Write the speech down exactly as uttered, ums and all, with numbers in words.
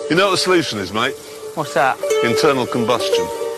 You know what the solution is, mate? What's that? Internal combustion.